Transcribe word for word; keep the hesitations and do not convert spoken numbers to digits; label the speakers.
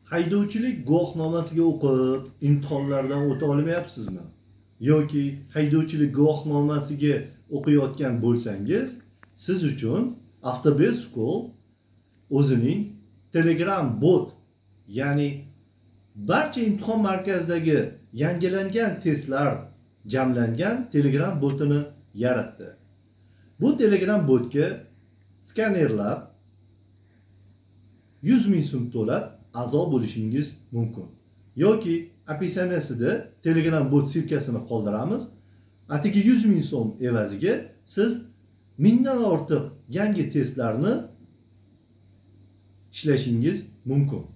Speaker 1: haydovchilik guvohnomasiga o'qib, imtihonlardan o'ta olmayapsizmi? Yoki haydovchilik guvohnomasiga o'qiyotgan bo'lsangiz, siz uchun Avtobus School o'zining Telegram bot, ya'ni barcha imtihon markazidagi yangilangan testlar jamlangan Telegram botini yaratdi. Bu Telegram botga skanerlab yuz ming so'm to'lab a'zo bo'lishingiz mumkin. Yoki описаниесida Telegram bot silkasini qoldiramiz. Atigi yuz ming so'm evaziga siz mingdan ortiq yangi testlarni ishlashingiz mumkin.